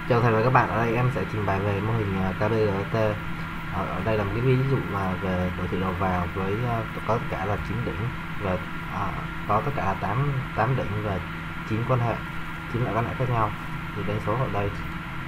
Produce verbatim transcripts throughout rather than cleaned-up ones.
Chào thầy và các bạn, ở đây em sẽ trình bày về mô hình ca bê giê tê. Ở, ở đây là một cái ví dụ mà về đồ thị đầu vào với uh, có tất cả là chín đỉnh và uh, có tất cả là tám tám đỉnh và chín quan hệ, chín loại quan hệ khác nhau. Thì đánh số ở đây.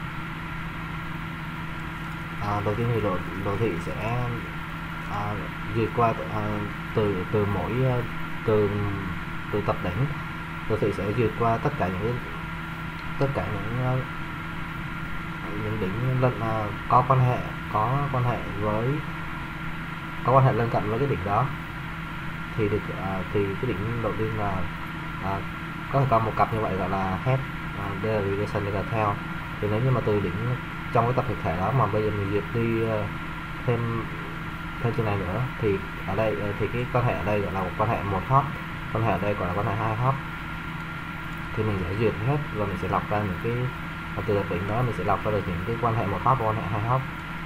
Uh, đầu tiên thì đồ, đồ thị sẽ uh, duyệt qua uh, từ từ mỗi uh, từ từ tập đỉnh. Đồ thị sẽ duyệt qua tất cả những tất cả những uh, những đỉnh lân uh, có quan hệ có quan hệ với có quan hệ lân cận với cái đỉnh đó thì được uh, thì cái đỉnh đầu tiên là uh, có thể có một cặp như vậy gọi là head, uh, đây là relation, đây là tail. Thì nếu như mà từ đỉnh trong cái tập thực thể đó mà bây giờ mình duyệt đi uh, thêm thêm chừng này nữa thì ở đây uh, thì cái quan hệ ở đây gọi là một quan hệ một hop, quan hệ ở đây gọi là quan hệ hai hop. Thì mình sẽ duyệt hết và mình sẽ lọc ra những cái, và từ đỉnh đó mình sẽ lọc ra được những cái quan hệ một hop và quan hệ hai hop.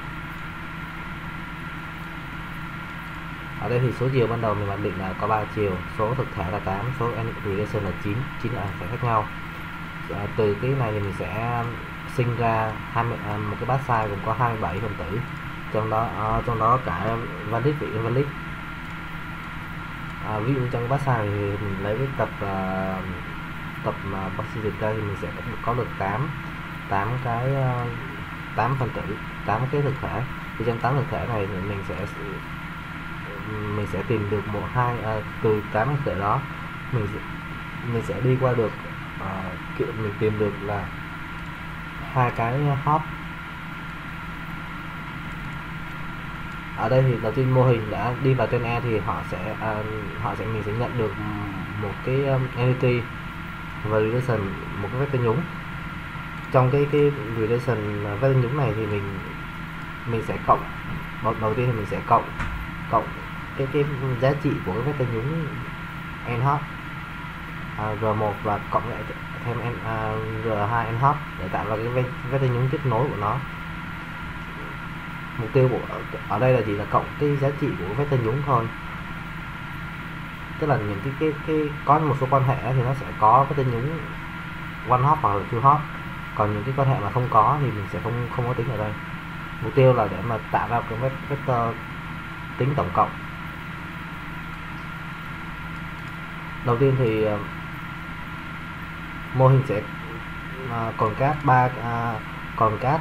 Ở đây thì số chiều ban đầu mình mặc định là có ba chiều, số thực thể là tám, số relation là chín, chín là sẽ khác nhau. À, từ cái này thì mình sẽ sinh ra hai mươi, à, một cái bát size gồm có hai mươi bảy phần tử, trong đó à, trong đó cả valid và invalid. À, ví dụ trong cái bát size thì mình lấy cái tập à, tập mà Boolean đây thì mình sẽ có được tám tám cái uh, tám phân tử, tám cái thực thể. Thì trong tám thực thể này thì mình sẽ mình sẽ tìm được một hai uh, từ tám thực thể đó mình mình sẽ đi qua được uh, mình tìm được là hai cái hop. Ở đây thì đầu tiên mô hình đã đi vào trên E thì họ sẽ uh, họ sẽ mình sẽ nhận được một cái um, entity và relation, một cái vector nhúng. Trong cái cái relation vector nhúng này thì mình mình sẽ cộng đầu, đầu tiên thì mình sẽ cộng cộng cái cái giá trị của cái vector nhúng n hop à, r một và cộng lại thêm n, à, r hai n hop để tạo ra cái vector nhúng kết nối của nó. Mục tiêu của ở đây là chỉ là cộng cái giá trị của vector nhúng thôi, tức là những cái cái cái có một số quan hệ thì nó sẽ có cái tên nhúng one hop hoặc là two hop, còn những cái quan hệ mà không có thì mình sẽ không không có tính ở đây. Mục tiêu là để mà tạo ra cái vector tính tổng cộng. Đầu tiên thì uh, mô hình sẽ uh, còn cát ba uh, còn cát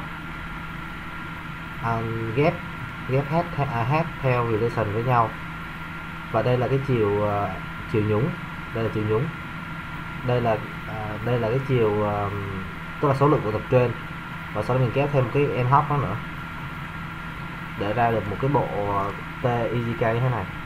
uh, ghép ghép head uh, head theo relation với nhau. Và đây là cái chiều uh, chiều nhúng, đây là chiều nhúng, đây là uh, đây là cái chiều uh, tức là số lượng của tập trên, và sau đó mình kéo thêm cái n hop đó nữa để ra được một cái bộ T E Z K như thế này.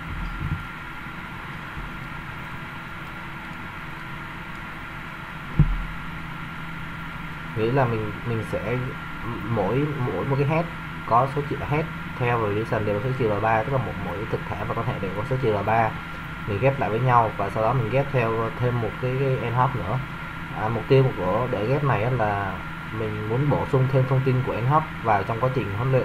Nghĩa là mình mình sẽ mỗi mỗi một cái head có số chiều head theo relation đều có số chiều là ba, tức là một mỗi thực thể và quan hệ đều có số chiều là ba. Mình ghép lại với nhau và sau đó mình ghép theo thêm một cái, cái n hop nữa. À, mục tiêu của để ghép này là mình muốn bổ sung thêm thông tin của n hop vào trong quá trình huấn luyện.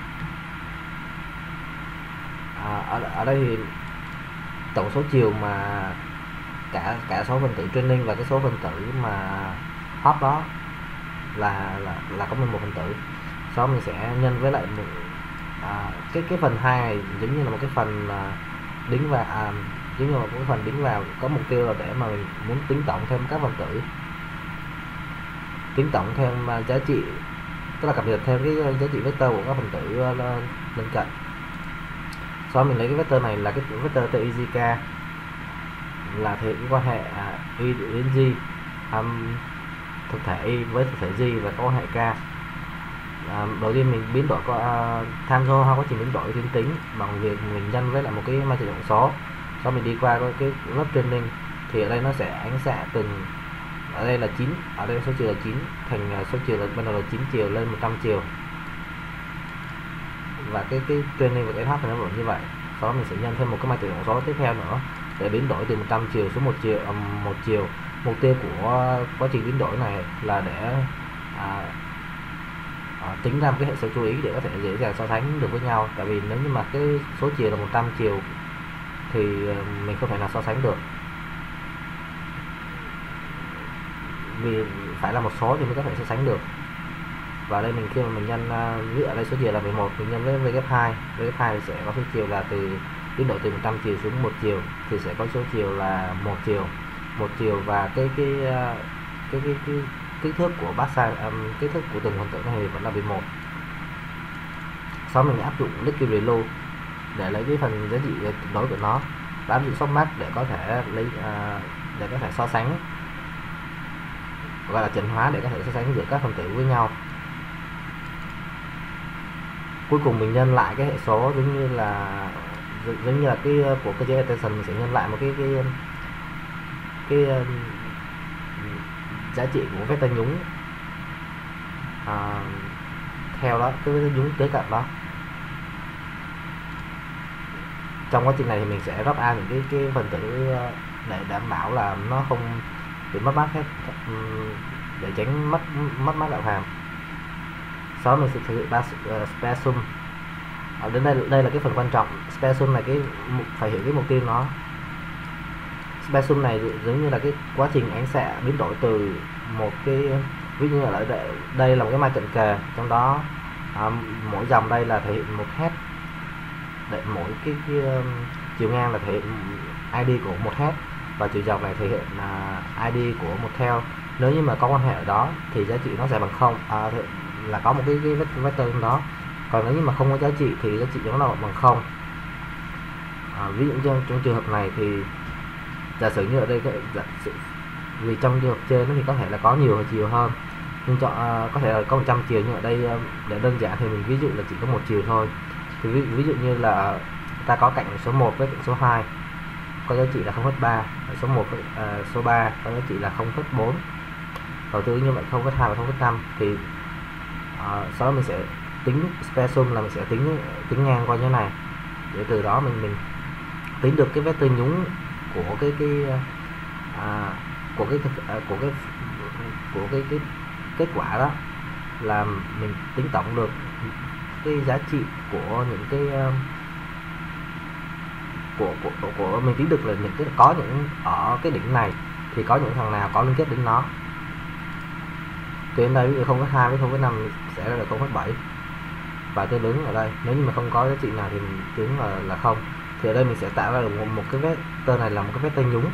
À, ở, ở đây thì tổng số chiều mà cả cả số phần tử training và cái số phần tử mà hop đó là là là có mười một phần tử. Sau đó mình sẽ nhân với lại một à, cái cái phần hai này giống như là một cái phần à, đính vào à, giống như là một cái phần đính vào, có mục tiêu là để mà mình muốn tính tổng thêm các phần tử, tính tổng thêm uh, giá trị, tức là cập nhật thêm cái giá trị vector của các phần tử uh, bên cạnh. Sau đó mình lấy cái vector này là cái vector T E Z K, là thể cái quan hệ uh, y đến G, um, thực thể y với thực thể G và có quan hệ K. À, đầu tiên mình biến đổi có uh, tham số hai quá trình biến đổi tuyến tính bằng việc mình nhân với lại một cái matrix tổng số. Sau mình đi qua cái lớp training thì ở đây nó sẽ ánh xạ từng, ở đây là chín, ở đây số chiều là chín, thành số chiều là ban đầu là chín chiều lên một trăm chiều, và cái cái training và cái h nó vẫn như vậy. Sau đó mình sẽ nhân thêm một cái matrix tổng số tiếp theo nữa để biến đổi từ một trăm chiều xuống một chiều um, một chiều. Mục tiêu của quá trình biến đổi này là để à, À, tính ra một cái hệ số chú ý để có thể dễ dàng so sánh được với nhau. Tại vì nếu như mà cái số chiều là một trăm chiều thì mình không thể nào so sánh được, vì phải là một số thì mới có thể so sánh được. Và đây mình khi mà mình nhân uh, ví dụ ở đây số chiều là mười một, mình nhân với v ghép hai, v ghép hai thì sẽ có số chiều là từ biến đổi từ một trăm chiều xuống một chiều, thì sẽ có số chiều là một chiều, một chiều và cái cái uh, cái cái, cái kích thước của bát sai um, kích thước của từng phần tử này vẫn là mười một. Sau mình áp dụng liquid relu để lấy cái phần giá trị tuyệt đối của nó, và áp dụng softmax để có thể lấy uh, để có thể so sánh, gọi là chuẩn hóa để có thể so sánh giữa các phần tử với nhau. Cuối cùng mình nhân lại cái hệ số giống như là giống như là cái của cơ chế attention, mình sẽ nhân lại một cái cái cái, cái giá trị của vector nhúng à, theo đó cái vector nhúng kế cận đó. Trong quá trình này thì mình sẽ drop out những cái cái phần tử để đảm bảo là nó không bị mất mát hết, để tránh mất mất mát đạo hàm. Sau đó mình sẽ thực hiện ba uh, spare sum. Ở đến đây đây là cái phần quan trọng. Spare sum này cái phải hiểu cái mục tiêu nó. Spare sum này giống như là cái quá trình ánh xạ biến đổi từ một cái, ví dụ như là ở đây, đây là một cái mai cận kề, trong đó à, mỗi dòng đây là thể hiện một hết, để mỗi cái, cái um, chiều ngang là thể hiện i đê của một hết, và chiều dọc này thể hiện uh, i đê của một theo. Nếu như mà có quan hệ ở đó thì giá trị nó sẽ bằng không, à, là có một cái, cái vector trong đó. Còn nếu như mà không có giá trị thì giá trị nó là bằng không. À, ví dụ trong, trong trường hợp này thì giả sử như ở đây giả sử, vì trong trường hợp trên nó thì có thể là có nhiều chiều hơn, nhưng chọn uh, có thể là có một trăm chiều, nhưng ở đây uh, để đơn giản thì mình ví dụ là chỉ có một chiều thôi. Thì ví, ví dụ như là ta có cạnh số một với cạnh số hai có giá trị là không phẩy ba, số một với uh, số ba có giá trị là không phẩy bốn, đầu tư như vậy không phẩy hai và không phẩy năm. Thì uh, sau đó mình sẽ tính spare sum là mình sẽ tính tính ngang qua như thế này, để từ đó mình mình tính được cái vector nhúng của cái cái à, của cái à, của cái của cái cái kết quả đó, là mình tính tổng được cái giá trị của những cái uh, của, của của của mình tính được là những cái có những ở cái đỉnh này thì có những thằng nào có liên kết đến nó. Từ đến đây ví dụ không có hai với không có năm sẽ là không phẩy bảy, và tương ứng ở đây nếu như mà không có giá trị nào thì mình tính là là không. Thì ở đây mình sẽ tạo ra được một, một cái vector này là một cái vector nhúng.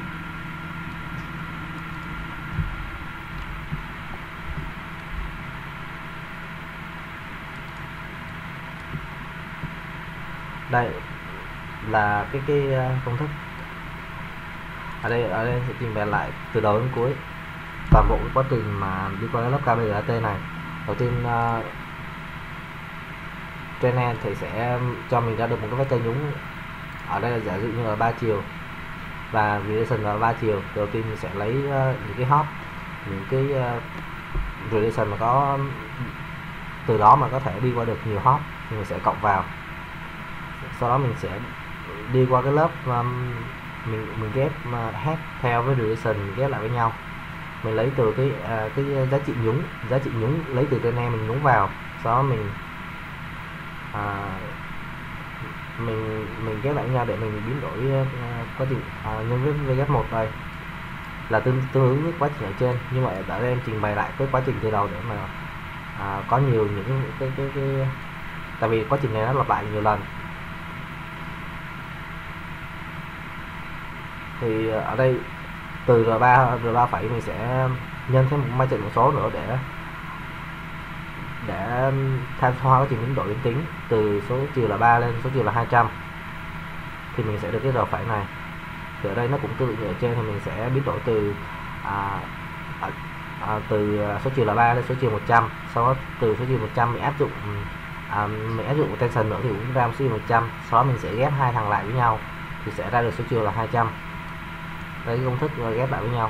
Đây là cái cái công thức. Ở đây ở đây sẽ trình bày lại từ đầu đến cuối toàn bộ quá trình mà đi qua cái lớp ca bê giê tê này. Đầu tiên uh, trainer thì sẽ cho mình ra được một cái vector nhúng. Ở đây là giả dụ như là ba chiều và relation là ba chiều. Đầu tiên mình sẽ lấy uh, những cái hop, những cái uh, relation mà có từ đó mà có thể đi qua được nhiều hop thì mình sẽ cộng vào. Sau đó mình sẽ đi qua cái lớp um, mình mình ghép uh, head theo với relation, mình ghép lại với nhau. Mình lấy từ cái uh, cái giá trị nhúng, giá trị nhúng lấy từ trainer mình nhúng vào. Sau đó mình uh, mình mình ghép lại với nhau để mình biến đổi uh, quá trình uh, nhân với v ghép một đây là tương tương ứng với quá trình ở trên, nhưng mà ở đây em trình bày lại cái quá trình từ đầu để mà uh, có nhiều những cái, cái, cái, cái tại vì quá trình này nó lặp lại nhiều lần. Thì ở đây từ R ba R ba phẩy mình sẽ nhân thêm một mai trận một số nữa để để tham hoa quá trình biến đổi biến tính từ số chiều là ba lên số chiều là hai trăm, thì mình sẽ được cái R phẩy này. Thì ở đây nó cũng tương tự như ở trên, thì mình sẽ biến đổi từ à, à, à, từ số chiều là ba lên số chiều một trăm, sau đó từ số chiều một trăm mình áp dụng à, mình áp dụng một tension nữa thì cũng ra số chiều một trăm, sau đó mình sẽ ghép hai thằng lại với nhau thì sẽ ra được số chiều là hai trăm. Đây công thức ghép lại với nhau.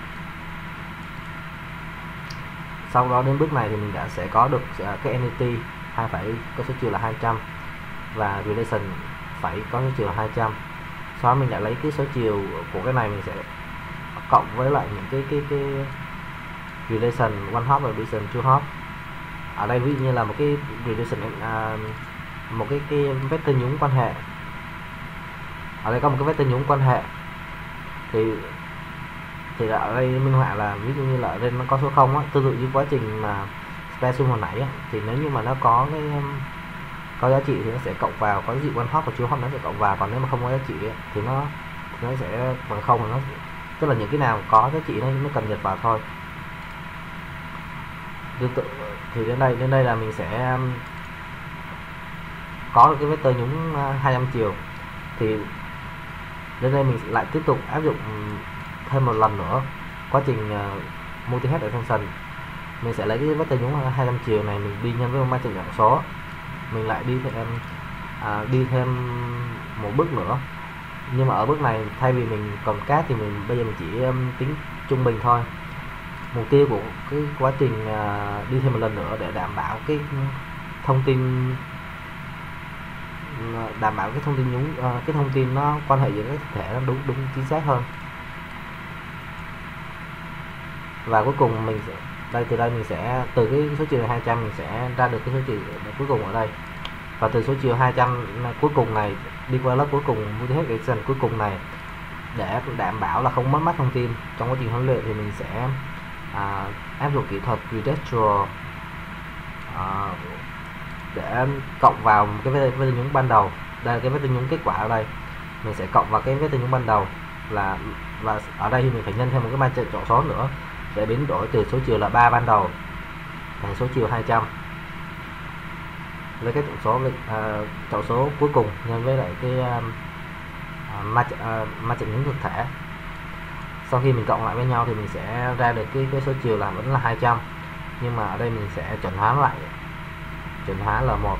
Sau đó đến bước này thì mình đã sẽ có được cái entity hai phẩy có số chiều là hai trăm và relation phẩy có số chiều là hai trăm. Sau đó mình lại lấy cái số chiều của cái này mình sẽ cộng với lại những cái cái cái relation one hop và relation two hop. Ở đây ví dụ như là một cái relation uh, một cái cái vector nhúng quan hệ. Ở đây có một cái vector nhúng quan hệ thì thì ở đây minh họa là ví dụ như là ở đây nó có số không á, tương tự như quá trình mà resume hồi nãy á, thì nếu như mà nó có cái um, có giá trị thì nó sẽ cộng vào, có giá trị one hot và two hot nó sẽ cộng vào, còn nếu mà không có giá trị á, thì nó thì nó sẽ bằng không, nó tức là những cái nào có giá trị nó mới cập nhật vào thôi. Tương tự thì đến đây đến đây là mình sẽ um, có được cái vector nhúng uh, hai trăm chiều. Thì đến đây mình lại tiếp tục áp dụng thêm một lần nữa quá trình uh, multi-head extension. Mình sẽ lấy cái vector nhúng hai trăm chiều này, mình đi nhân với ma trận chọn số, mình lại đi thêm à, đi thêm một bước nữa, nhưng mà ở bước này thay vì mình còn cát thì mình bây giờ mình chỉ um, tính trung bình thôi. Mục tiêu của cái quá trình uh, đi thêm một lần nữa để đảm bảo cái thông tin đảm bảo cái thông tin nhúng uh, cái thông tin nó quan hệ giữa các thể nó đúng đúng chính xác hơn. Và cuối cùng mình sẽ, đây từ đây mình sẽ từ cái số chiều hai trăm mình sẽ ra được cái số chiều cuối cùng ở đây, và từ số chiều hai trăm cuối cùng này đi qua lớp cuối cùng multi-head extension cuối cùng này, để đảm bảo là không mất mát thông tin trong quá trình huấn luyện thì mình sẽ à, áp dụng kỹ thuật redextral à, để cộng vào cái vector nhúng ban đầu. Đây là cái vector nhúng kết quả ở đây, mình sẽ cộng vào cái vector nhúng ban đầu là, và ở đây thì mình phải nhân thêm một cái ma trận chọn số nữa để biến đổi từ số chiều là ba ban đầu thành số chiều hai trăm với cái tổng số uh, tổng số cuối cùng nhân với lại cái uh, ma uh, ma trận nhúng thực thể. Sau khi mình cộng lại với nhau thì mình sẽ ra được cái cái số chiều là vẫn là hai trăm, nhưng mà ở đây mình sẽ chuẩn hóa lại, chuẩn hóa là một.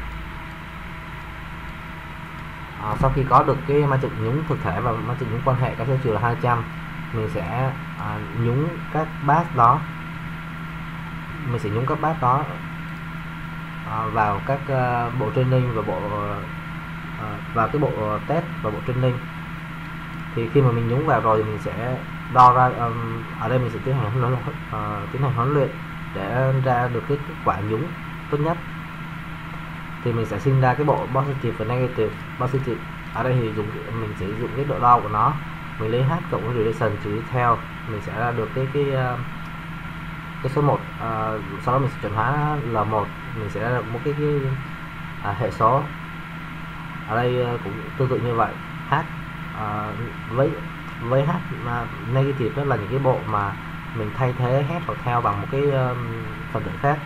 À, sau khi có được cái ma trận nhúng thực thể và ma trận nhúng quan hệ các số chiều là hai trăm, mình sẽ à, nhúng các batch đó mình sẽ nhúng các batch đó à, vào các uh, bộ training và bộ uh, vào cái bộ test và bộ training. Thì khi mà mình nhúng vào rồi thì mình sẽ đo ra um, ở đây mình sẽ tiến hành huấn luyện, uh, tiến hành huấn luyện để ra được cái kết quả nhúng tốt nhất. Thì mình sẽ sinh ra cái bộ positive và negative. Positive ở đây thì dùng mình sẽ dùng cái độ đo của nó, mình lấy h cộng với relation trừ theo, mình sẽ ra được cái cái uh, cái số một. Uh, sau đó mình sẽ chuẩn hóa L một, mình sẽ ra được một cái, cái uh, hệ số. Ở đây uh, cũng tương tự như vậy, h uh, với với h uh, negative đó là những cái bộ mà mình thay thế head hoặc theo bằng một cái uh, phần tử khác.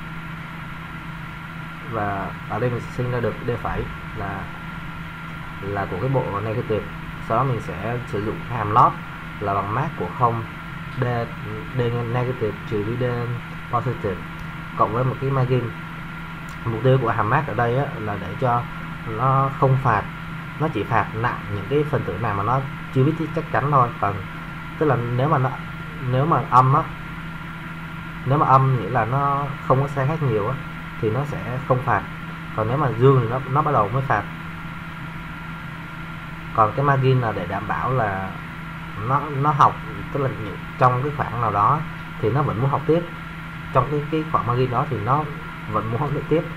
Và ở đây mình sẽ sinh ra được d phẩy là là của cái bộ negative. Sau đó mình sẽ sử dụng hàm lót là bằng mát của không, d, d negative trừ với d positive cộng với một cái margin. Mục tiêu của hàm mát ở đây á, là để cho nó không phạt, nó chỉ phạt nặng những cái phần tử nào mà nó chưa biết chắc chắn thôi. Còn tức là nếu mà nó nếu mà âm á, nếu mà âm nghĩa là nó không có sai khác nhiều á thì nó sẽ không phạt, còn nếu mà dương thì nó nó bắt đầu mới phạt. Còn cái margin là để đảm bảo là nó nó học, tức là trong cái khoảng nào đó thì nó vẫn muốn học tiếp, trong cái cái khoảng margin đó thì nó vẫn muốn học được tiếp.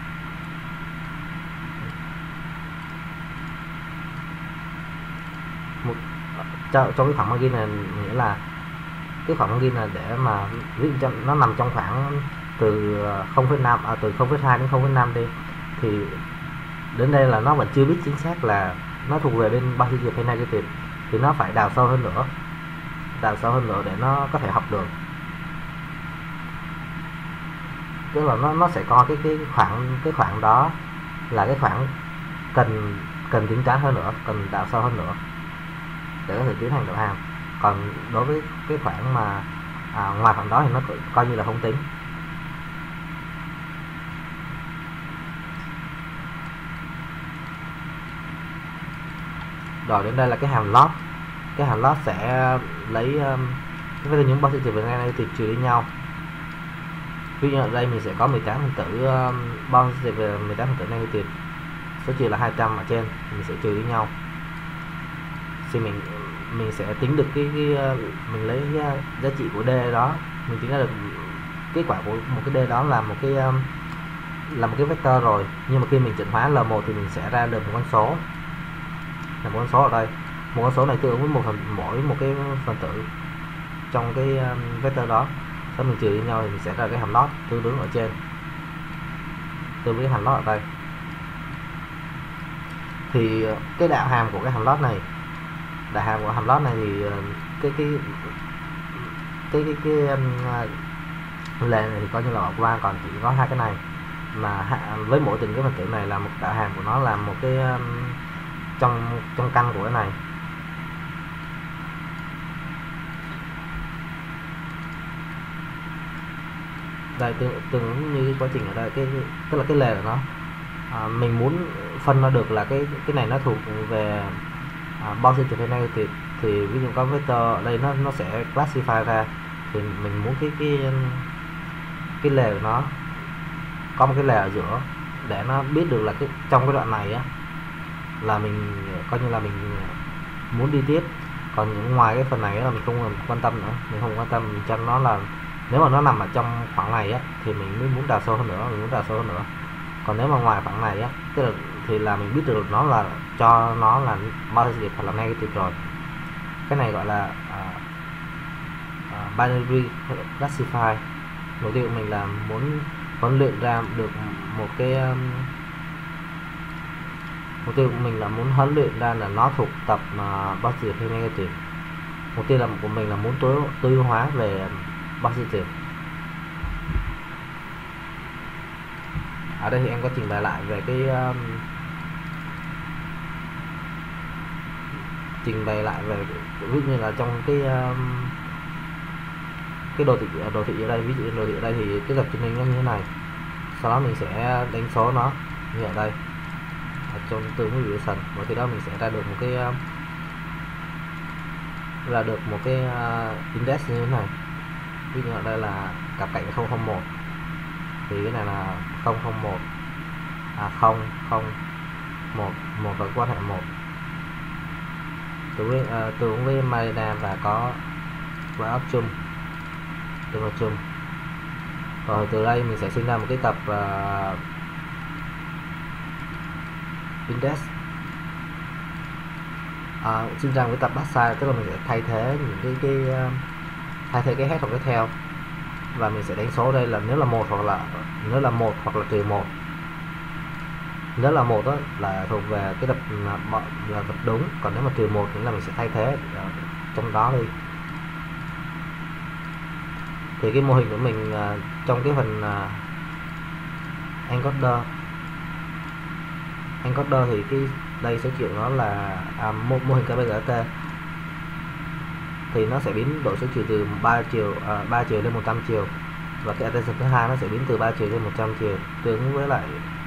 Một trong cái khoảng margin này nghĩa là cái khoảng margin là để mà ví dụ nó nằm trong khoảng từ không phẩy năm à, từ không phẩy hai đến không phẩy năm đi, thì đến đây là nó vẫn chưa biết chính xác là nó thuộc về bên positive hay negative, thì nó phải đào sâu hơn nữa, đào sâu hơn nữa để nó có thể học được. Tức là nó nó sẽ có cái cái khoảng cái khoảng đó là cái khoảng cần cần tính toán hơn nữa, cần đào sâu hơn nữa để có thể tiến hành độ hàm. Còn đối với cái khoảng mà à, ngoài khoảng đó thì nó coi như là không tính. Rồi đến đây là cái hàm lót. Cái hàm lót sẽ lấy um, cái với những positive và negative trừ đi nhau. Ví dụ ở đây mình sẽ có mười tám phần tử um, positive và mười tám phần tử negative, số chiều là hai trăm ở trên, mình sẽ trừ đi nhau. Thì mình mình sẽ tính được cái, cái mình lấy cái giá trị của d đó, mình tính ra được kết quả của một cái d đó là một cái um, là một cái vector rồi. Nhưng mà khi mình chuẩn hóa L một thì mình sẽ ra được một con số, là một con số ở đây. Một con số này tương ứng với một phần mỗi một cái phần tử trong cái um, vector đó. Sau mình trừ với nhau thì mình sẽ ra cái hàm lót tương ứng ở trên, tương với cái hàm lót ở đây. Thì cái đạo hàm của cái hàm lót này, đạo hàm của hàm lót này thì cái cái cái cái cái, cái um, lề này thì coi như là bỏ qua, còn chỉ có hai cái này mà với mỗi từng cái phần tử này là một đạo hàm của nó là một cái um, trong trong căn của cái này. Đây tương tương ứng như cái quá trình ở đây, cái, cái tức là cái lề của nó, à, mình muốn phân ra được là cái cái này nó thuộc về à, positive hay negative, thì ví dụ có vector ở đây nó nó sẽ classify ra, thì mình muốn cái cái cái lề của nó có một cái lề ở giữa để nó biết được là cái trong cái đoạn này á là mình coi như là mình muốn đi tiếp, còn những ngoài cái phần này là mình không quan tâm nữa, mình không quan tâm, mình cho nó là nếu mà nó nằm ở trong khoảng này á thì mình mới muốn đào sâu hơn nữa, mình muốn đào sâu hơn nữa. Còn nếu mà ngoài khoảng này á, tức là thì là mình biết được nó là cho nó là positive hoặc là negative rồi. Cái này gọi là uh, uh, binary classify. Mục tiêu của mình là muốn huấn luyện ra được một cái um, mục tiêu của mình là muốn huấn luyện ra là nó thuộc tập uh, positive hay negative. Mục tiêu là của mình là muốn tối tối ưu hóa về positive. Ở đây thì em có trình bày lại về cái um, trình bày lại về ví dụ như là trong cái um, cái đồ thị đồ thị ở đây, ví dụ đồ thị ở đây thì cái lập trình hình nó như thế này, sau đó mình sẽ đánh số nó như ở đây ở trong từ ngữ relation, và khi đó mình sẽ ra được một cái um, ra được một cái uh, index như thế này. Ví dụ ở đây là cặp cạnh không không một thì cái này là không không một, à không không một, một và quan hệ một. Từ với uh, từ với Marina và có graph chung, tương là chung. Rồi từ đây mình sẽ sinh ra một cái tập uh, index, à, sinh ra một cái tập backside, tức là mình sẽ thay thế những cái cái uh, thay thế cái head hoặc cái theo, và mình sẽ đánh số đây là nếu là một hoặc là nếu là một hoặc là trừ một. Nếu là một đó là thuộc về cái tập là, là tập đúng, còn nếu mà trừ một thì là mình sẽ thay thế uh, trong đó đi. Thì cái mô hình của mình uh, trong cái phần uh, encoder encoder thì cái đây số chiều nó là à, mô, mô hình ca bê giê tê thì nó sẽ biến đổi số chiều từ ba chiều à, ba chiều lên một trăm chiều, và cái attention thứ hai nó sẽ biến từ ba chiều lên một trăm chiều, tương ứng với lại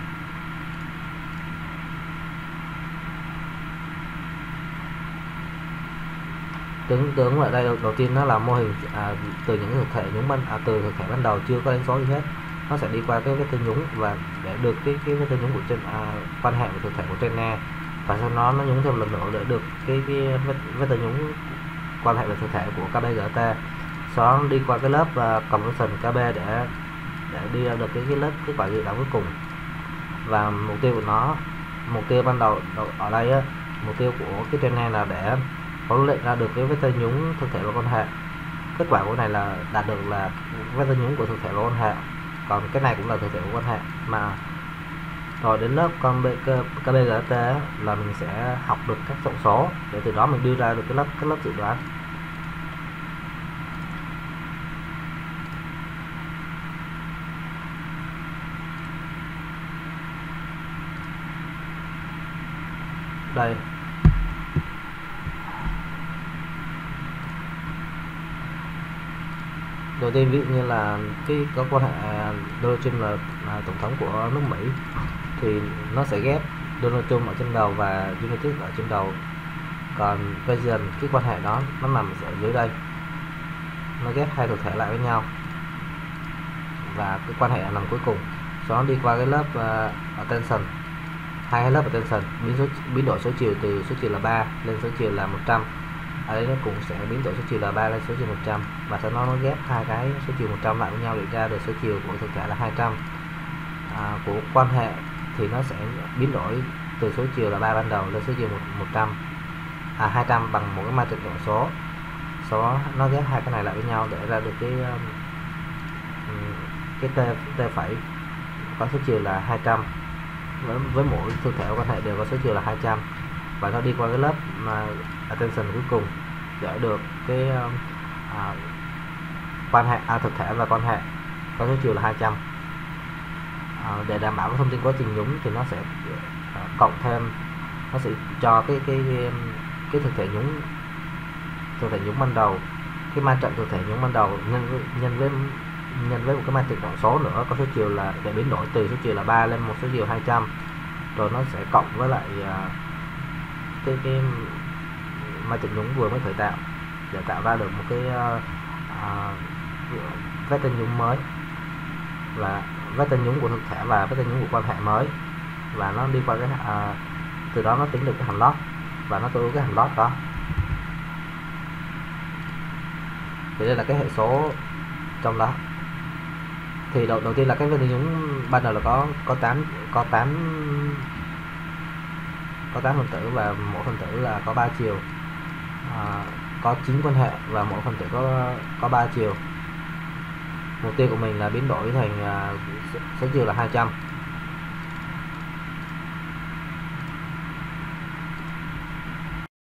tương tương lại đây đầu, đầu tiên nó là mô hình à, từ những thực thể nhúng ban à, từ thực thể ban đầu chưa có đánh số gì hết, nó sẽ đi qua cái vector nhúng và để được cái cái vector nhúng của trên à, quan hệ của thực thể của trên e, và sau đó nó nhúng thêm một lần nữa để được cái cái vector nhúng quan hệ về thực thể của ca bê giê tê. Sau đó đi qua cái lớp uh, conversion ca bê để để đi ra được cái cái lớp kết quả dự đoán cuối cùng. Và mục tiêu của nó, mục tiêu ban đầu ở đây á, mục tiêu của cái trên này là để huấn luyện ra được cái vector nhúng thực thể và quan hệ. Kết quả của này là đạt được là vector nhúng của thực thể và quan hệ, còn cái này cũng là thực thể của quan hệ. Mà rồi đến lớp con ca bê giê tê là mình sẽ học được các tổng số để từ đó mình đưa ra được cái lớp cái lớp dự đoán. Đây đầu tiên ví dụ như là cái có quan hệ Donald Trump là, là tổng thống của nước Mỹ thì nó sẽ ghép Donald Trump ở trên đầu và United ở trên đầu, còn President cái quan hệ đó nó nằm ở dưới đây, nó ghép hai thực thể lại với nhau và cái quan hệ nằm cuối cùng. Sau đó đi qua cái lớp uh, attention, hai lớp attention biến số biến đổi số chiều từ số chiều là ba lên số chiều là một trăm. Ở đây nó cũng sẽ biến đổi số chiều là ba lên số chiều một trăm, và sau đó nó ghép hai cái số chiều một trăm lại với nhau để ra được số chiều của thực thể là hai trăm. À, của quan hệ thì nó sẽ biến đổi từ số chiều là ba ban đầu lên số chiều một trăm, à hai trăm bằng một cái matrix độ số. Sau đó nó ghép hai cái này lại với nhau để ra được cái cái t t phẩy có số chiều là hai trăm, với, với mỗi thực thể quan hệ đều có số chiều là hai trăm, và nó đi qua cái lớp mà attention cuối cùng để được cái à, quan hệ à, thực thể và quan hệ có số chiều là hai trăm. À, để đảm bảo cái thông tin quá trình nhúng thì nó sẽ à, cộng thêm, nó sẽ cho cái cái cái, cái thực thể nhúng thực thể nhúng ban đầu, cái ma trận thực thể nhúng ban đầu nhân nhân với nhân với một cái matrix tổng số nữa có số chiều là để biến đổi từ số chiều là ba lên một số chiều hai trăm, rồi nó sẽ cộng với lại uh, cái cái matrix nhúng vừa mới khởi tạo để tạo ra được một cái uh, uh, vector nhúng mới, là vector nhúng của thực thể và vector nhúng của quan hệ mới, và nó đi qua cái uh, từ đó nó tính được cái hàm lót và nó tương ứng cái hàm lót đó. Thì đây là cái hệ số trong đó. Thì đầu đầu tiên là cái vector nhúng ban đầu là có có tám có tám có tám phần tử và mỗi phần tử là có ba chiều, à, có chín quan hệ và mỗi phần tử có có ba chiều. Mục tiêu của mình là biến đổi thành uh, số chiều là hai trăm.